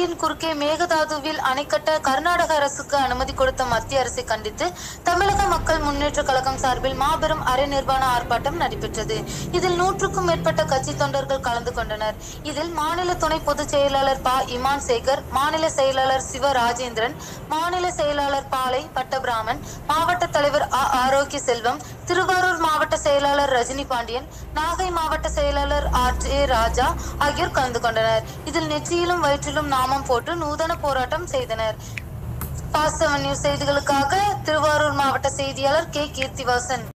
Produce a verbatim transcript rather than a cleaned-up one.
காவிரியின் குறுக்கே மேகதாதுவில் அணை கட்ட கர்நாடக அரசுக்கு அனுமதி கொடுத்த மத்திய அரசை கண்டித்து தமிழக மக்கள் முன்னேற்ற கழகம் சார்பில் மாபெரும் அரை நிர்வாண ஆர்ப்பாட்டம் நடைபெற்றது. இதில் நூற்றுக்கும் மேற்பட்ட கட்சி தொண்டர்கள் கலந்து கொண்டனர். இதில் மாநில துணை பொதுச் செயலாளர் ப இமான் சேகர், மாநில செயலாளர் சிவ ராஜேந்திரன், மாநில செயலாளர் பாலை பட்டபிராமன், மாவட்ட தலைவர் அ ஆரோக்கிய செல்வம், திருவாரூர் மாவட்ட செயலாளர் ரஜினி பாண்டியன், நாகை மாவட்ட செயலாளர் ஆர் ஜே ராஜா ஆகியோர் கலந்து கொண்டனர். இதில் நெற்றியிலும் வயிற்றிலும் நாமம் போட்டு நூதன போராட்டம் செய்தனர். பாஸ்ட் செவன் நியூஸ் செய்திகளுக்காக திருவாரூர் மாவட்ட செய்தியாளர் கே கீர்த்திவாசன்.